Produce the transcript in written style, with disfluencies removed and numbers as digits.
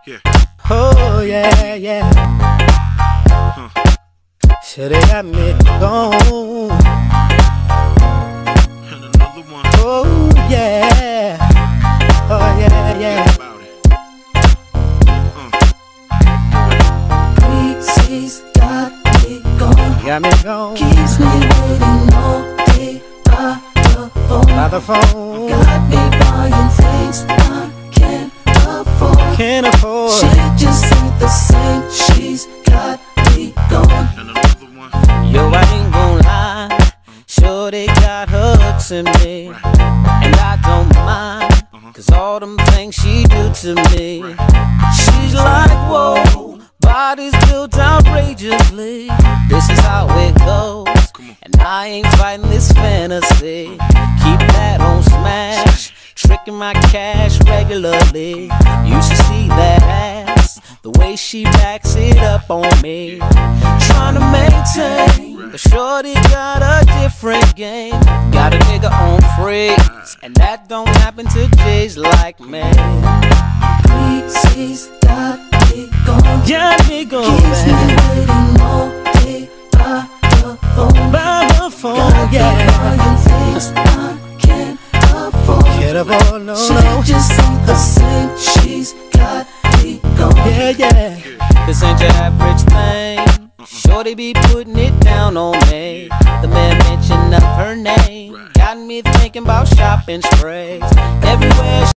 Yeah. Oh yeah, yeah. Shoulda got me gone. And another one. Oh yeah. Oh yeah, yeah. About it. Breezy's got me gone. Got me gone. Keeps me waiting all day by the phone. By the phone. Got me buying things I can't afford. Can't afford. Shit just ain't the same. She's got me gone. And another one. Yo, I ain't gon' lie. Sure they got hooks in me. And I don't mind. Cause all them things she do to me. She's like, whoa, body's built outrageously. This is how it goes. And I ain't fighting this fantasy. Keep that on smash. Tricking my cash regularly. You should see that ass, the way she backs it up on me. Trying to maintain, but shorty got a different game. Got a nigga on freeze, and that don't happen to J's like me. Breezy's got me gone. Got me going Keeps me waiting all day by the phone. by the phone, Got me yeah. buying things I can't afford. Can't afford, no, She no. just ain't the same. She's got me gone. Yeah, yeah. This ain't your average thing. Shorty be putting it down on me. The mere mention of her name got me thinking about shopping sprays everywhere.